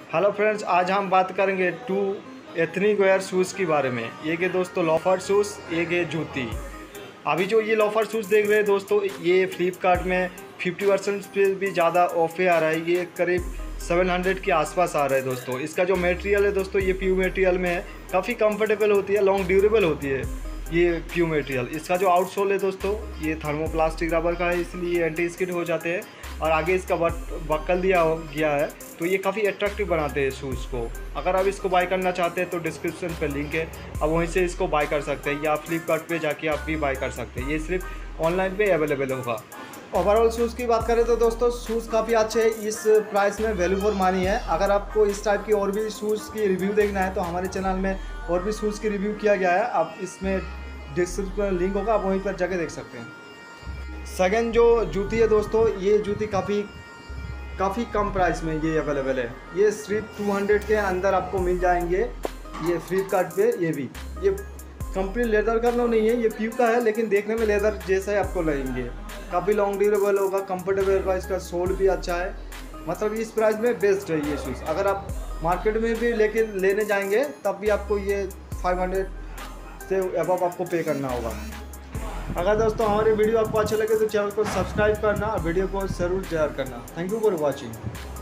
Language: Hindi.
हेलो फ्रेंड्स, आज हम बात करेंगे टू एथनिक वेयर शूज़ के बारे में। एक है दोस्तों लोफर शूज़, एक है जूती। अभी जो ये लोफर शूज़ देख रहे हैं दोस्तों, ये फ्लिपकार्ट में 50% पे भी ज़्यादा ऑफ आ रहा है। ये करीब 700 के आसपास आ रहा है दोस्तों। इसका जो मटेरियल है दोस्तों, ये प्यू मटेरियल में है, काफ़ी कंफर्टेबल होती है, लॉन्ग ड्यूरेबल होती है ये प्यू मटेरियल। इसका जो आउटसोल है दोस्तों, ये थर्मोप्लास्टिक रबर का है, इसलिए एंटी स्किड हो जाते हैं। और आगे इसका बक्कल दिया गया है, तो ये काफ़ी अट्रैक्टिव बनाते हैं शूज़ को। अगर आप इसको बाय करना चाहते हैं तो डिस्क्रिप्शन पर लिंक है, आप वहीं से इसको बाय कर सकते हैं, या फ्लिपकार्ट पे जाके आप भी बाय कर सकते हैं। ये सिर्फ ऑनलाइन पे अवेलेबल होगा। ओवरऑल शूज़ की बात करें तो दोस्तों, शूज़ काफ़ी अच्छे हैं, इस प्राइस में वैल्यू फॉर मनी है। अगर आपको इस टाइप की और भी शूज़ की रिव्यू देखना है तो हमारे चैनल में और भी शूज़ की रिव्यू किया गया है, आप इसमें डिस्क्रिप्शन में लिंक होगा, आप वहीं पर जाके देख सकते हैं। सेकंड जो जूती है दोस्तों, ये जूती काफ़ी कम प्राइस में ये अवेलेबल है। ये सिर्फ 200 के अंदर आपको मिल जाएंगे। ये फ्लिपकार्ट पे ये कंपनी लेदर का नहीं है, ये प्यू का है, लेकिन देखने में लेदर जैसा ही आपको लगेंगे। काफ़ी लॉन्ग ड्यूरेबल होगा, कंफर्टेबल होगा, इसका सोल भी अच्छा है। मतलब इस प्राइस में बेस्ट है ये शूज़। अगर आप मार्केट में भी लेने जाएंगे तब भी आपको ये 500 से अबव आपको पे करना होगा। अगर दोस्तों हमारी वीडियो आपको अच्छे लगे तो चैनल को सब्सक्राइब करना और वीडियो को ज़रूर शेयर करना। Thank you for watching.